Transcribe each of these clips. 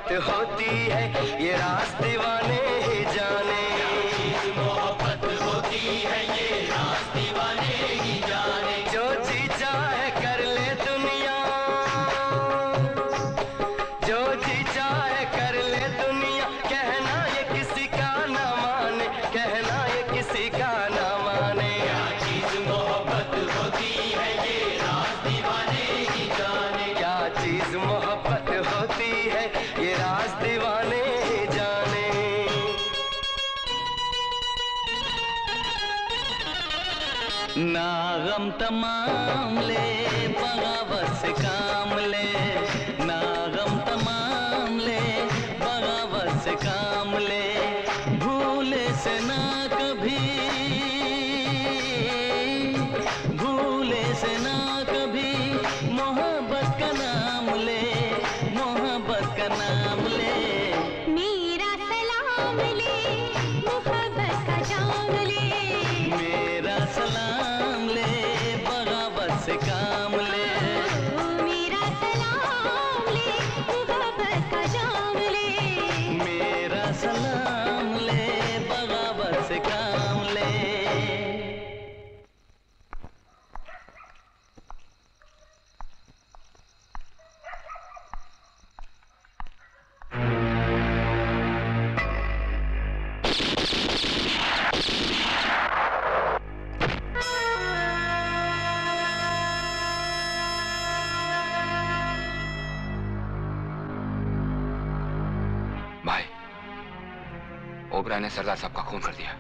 मोहब्बत होती है ये राज दीवाने ही जाने। मोहब्बत होती है ये राज दीवाने ही जाने। जो जी चाहे कर ले दुनिया, जो जी चाहे कर ले दुनिया, कहना ये किसी का ना माने, कहना ये किसी का ना माने। क्या चीज मोहब्बत होती है ये राज दीवाने ही जाने। क्या चीज मोहब्बत होती है ये राज दीवाने ही जाने। ना गम तमाम ले बगावत से काम ले, ना गम तमाम ले बगावत से काम ले। भूले से ना कभी, भूले से ना कभी मोहब्बत का नाम ले, मोहब्बत का नाम ले। मेरा सलाम ले मोहब्बत का जाम ले, मेरा सलाम ले बगावत से काम ले। मेरा सलाम ले मोहब्बत का जाम ले, मेरा सलाम ले बगावत से काम ले। भाई, ओबरा ने सरदार साहब का खून कर दिया।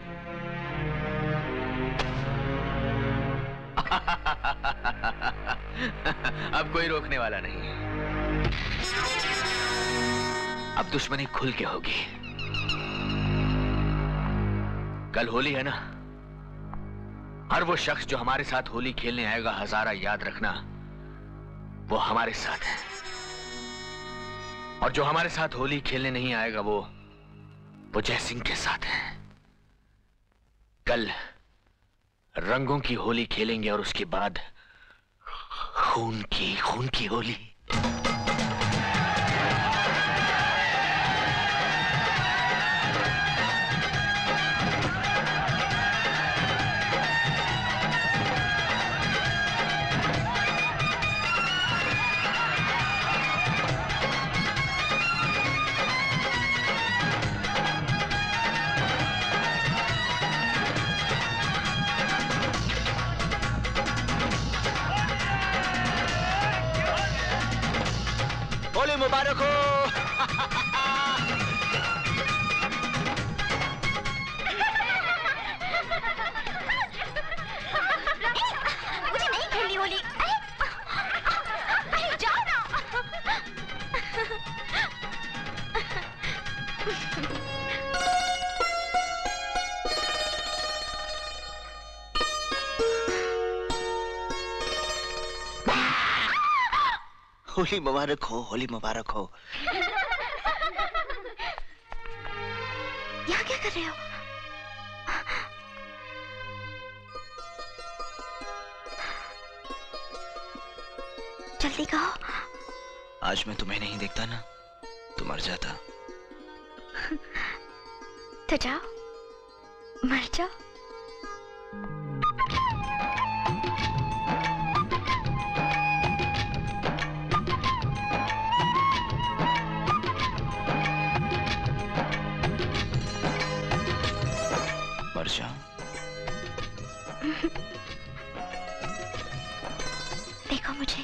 अब कोई रोकने वाला नहीं है। अब दुश्मनी खुल के होगी। कल होली है ना, हर वो शख्स जो हमारे साथ होली खेलने आएगा, हजारा याद रखना, वो हमारे साथ है। और जो हमारे साथ होली खेलने नहीं आएगा, वो जय सिंह के साथ है। कल रंगों की होली खेलेंगे और उसके बाद खून की होली। होली मुबारक हो। मुझे नहीं खेलनी होली। अरे जाओ ना। होली मुबारक हो, होली मुबारक हो। यहाँ क्या कर रहे हो? जल्दी कहो। आज मैं तुम्हें नहीं देखता ना, तो मर जाता। तो जाओ, मर जाओ। मर जाओ। देखो मुझे।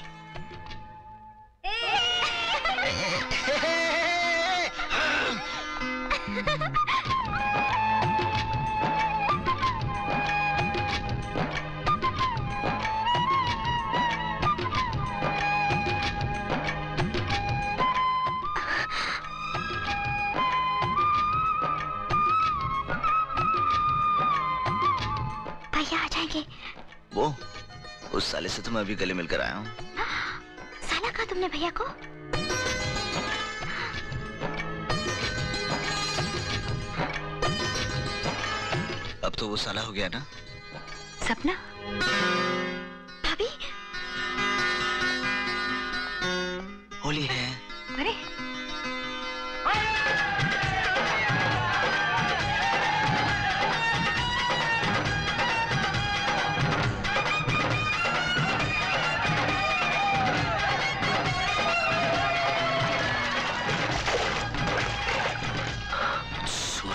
भैया आ जाएंगे। वो उस साले से तो मैं अभी गले मिलकर आया हूँ। साला कहा तुमने भैया को? अब तो वो साला हो गया ना। सपना भाभी, होली है। अरे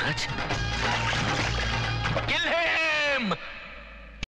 सच?